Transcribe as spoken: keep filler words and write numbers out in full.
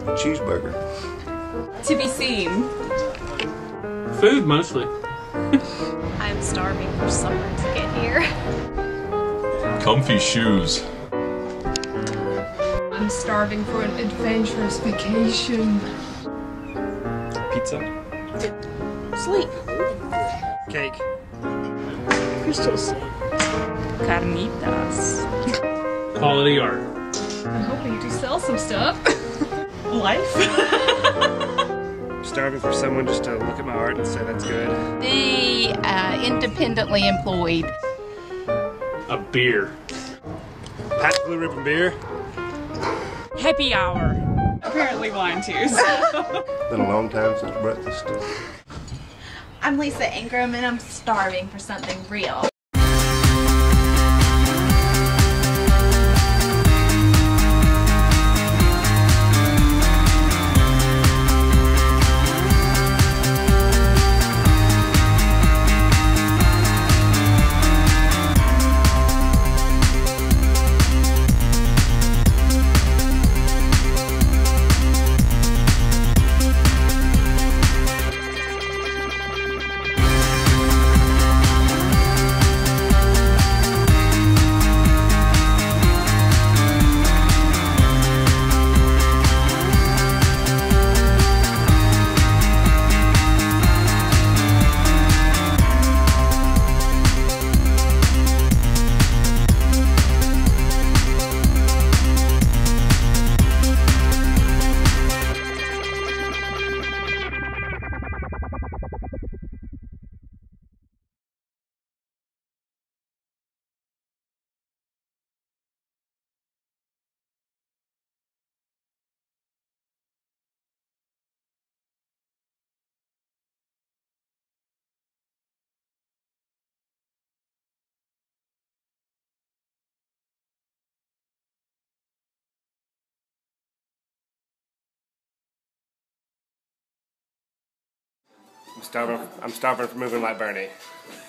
Cheeseburger. To be seen. Food, mostly. I'm starving for someone to get here. Comfy shoes. I'm starving for an adventurous vacation. Pizza. Sleep. Cake. Crystals. Carnitas. Quality art. I'm hoping to sell some stuff. Life. Starving for someone just to look at my art and say that's good. Be uh, independently employed. A beer. Pat's Blue Ribbon beer. Happy hour. Apparently wine too. Been a long time since breakfast. I'm Lisa Ingram and I'm starving for something real. I'm starving. I'm starving for moving like Bernie.